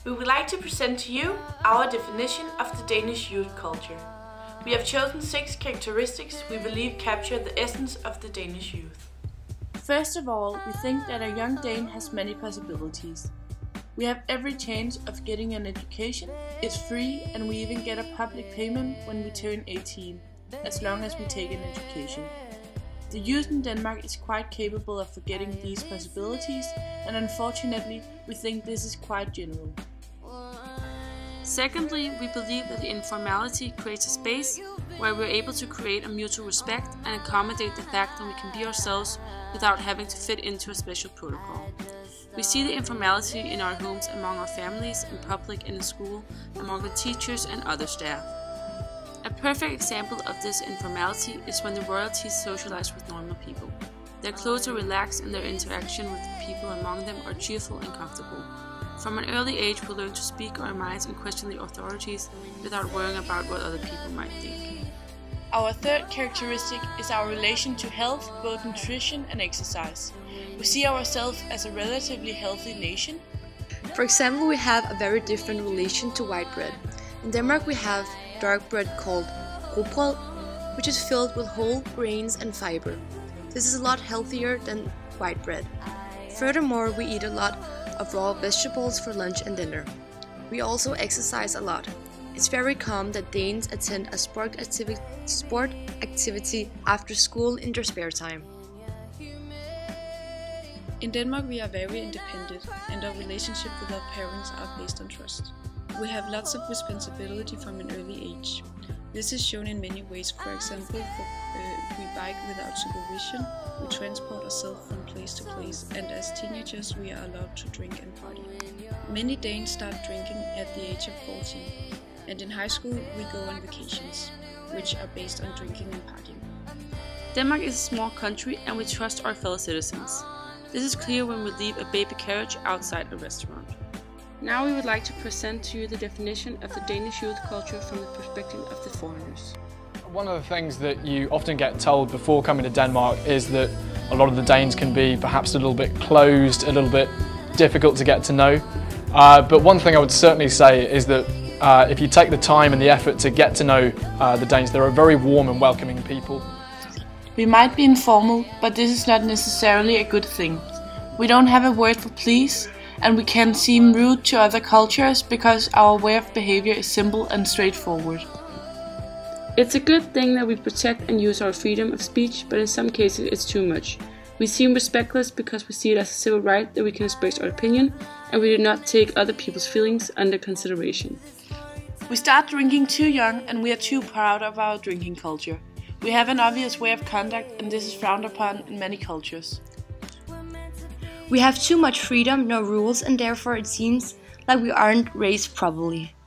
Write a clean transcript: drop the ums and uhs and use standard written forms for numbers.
We would like to present to you our definition of the Danish youth culture. We have chosen 6 characteristics we believe capture the essence of the Danish youth. First of all, we think that a young Dane has many possibilities. We have every chance of getting an education, it's free, and we even get a public payment when we turn 18, as long as we take an education. The youth in Denmark is quite capable of forgetting these possibilities, and unfortunately, we think this is quite general. Secondly, we believe that the informality creates a space where we're able to create a mutual respect and accommodate the fact that we can be ourselves without having to fit into a special protocol. We see the informality in our homes among our families, in public and in school, among the teachers and other staff. A perfect example of this informality is when the royalties socialize with normal people. Their clothes are relaxed and their interaction with the people among them are cheerful and comfortable. From an early age, we learn to speak our minds and question the authorities without worrying about what other people might think. Our third characteristic is our relation to health, both nutrition and exercise. We see ourselves as a relatively healthy nation. For example, we have a very different relation to white bread. In Denmark we have dark bread called rugbrød, which is filled with whole grains and fiber. This is a lot healthier than white bread. Furthermore, we eat a lot of raw vegetables for lunch and dinner. We also exercise a lot. It's very common that Danes attend a sport activity after school in their spare time. In Denmark we are very independent and our relationship with our parents are based on trust. We have lots of responsibility from an early age. This is shown in many ways. For example, we bike without supervision, we transport ourselves from place to place, and as teenagers we are allowed to drink and party. Many Danes start drinking at the age of 14, and in high school we go on vacations, which are based on drinking and partying. Denmark is a small country and we trust our fellow citizens. This is clear when we leave a baby carriage outside a restaurant. Now we would like to present to you the definition of the Danish youth culture from the perspective of the foreigners. One of the things that you often get told before coming to Denmark is that a lot of the Danes can be perhaps a little bit closed, a little bit difficult to get to know. But one thing I would certainly say is that if you take the time and the effort to get to know the Danes, they're a very warm and welcoming people. We might be informal, but this is not necessarily a good thing. We don't have a word for please, and we can seem rude to other cultures because our way of behavior is simple and straightforward. It's a good thing that we protect and use our freedom of speech, but in some cases it's too much. We seem respectless because we see it as a civil right that we can express our opinion, and we do not take other people's feelings under consideration. We start drinking too young and we are too proud of our drinking culture. We have an obvious way of conduct and this is frowned upon in many cultures. We have too much freedom, no rules, and therefore it seems like we aren't raised properly.